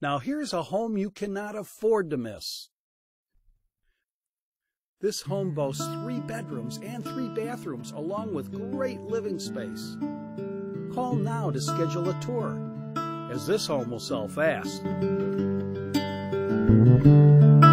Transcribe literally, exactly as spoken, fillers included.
Now here's a home you cannot afford to miss. This home boasts three bedrooms and three bathrooms along with great living space. Call now to schedule a tour, as this home will sell fast.